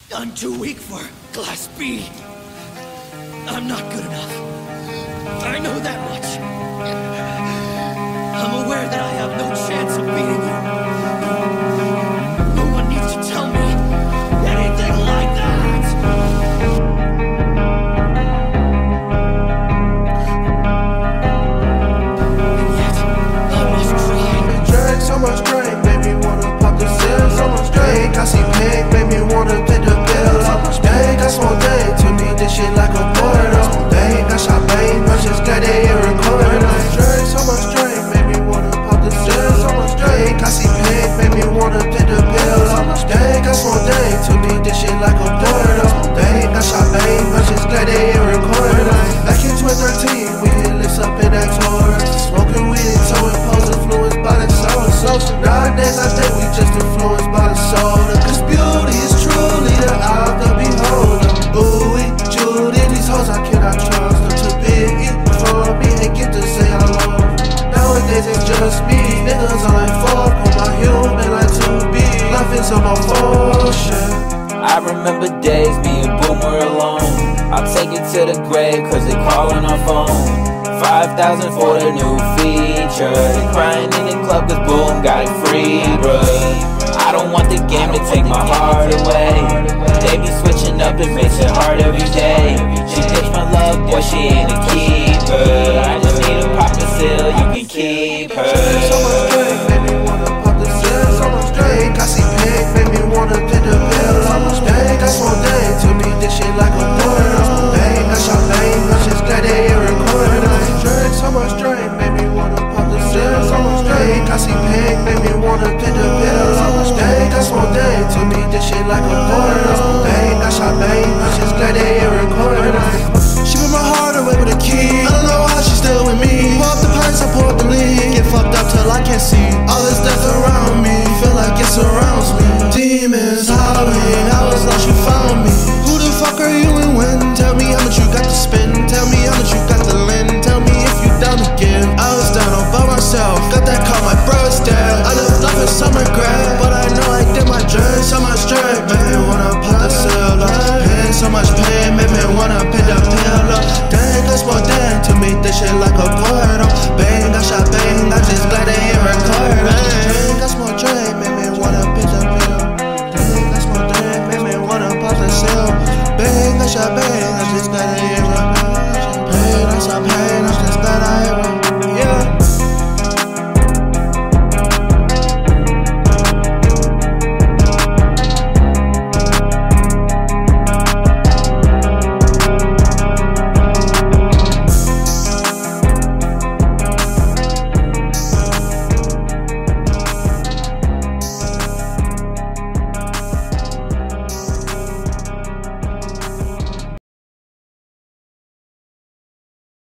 I'm too weak for Class B. I'm not good enough. I know that much. I'm aware that I have no chance of beating you. No one needs to tell me anything like that! And yet, I must try. Drank so much drink, made me wanna pop the seal. So much drink, I see pink, made me wanna pay the bill. So much drink, I small thing, to me this shit like a portal. Dang, I shot bang, but just got it here recorded. Drank so much drink, made me wanna pop the seal. So much drink, I see pink, made me wanna pay the bill. So much dang, I small thing, to me this shit like a portal. Dang, I shot bang, but just got it here recorded. Back in 2013, we hit lips up in that Taurus. Smoking weed and so imposed, influenced by the soul. Nowadays I think we just influenced by the soul. Cause beauty is truly the eye of the beholder. Ooh, Judy, these hoes I cannot trust them to big for me and get to say I love them. Nowadays it's just me, niggas all like fuck on my human like to be. Life is on my bullshit. I remember days me and Boom were alone. I'll take it to the grave cause they callin' our phone. 5,000 for the new feature. They crying in the club cause Boom got it free, bruh. I don't want the game to take my heart away.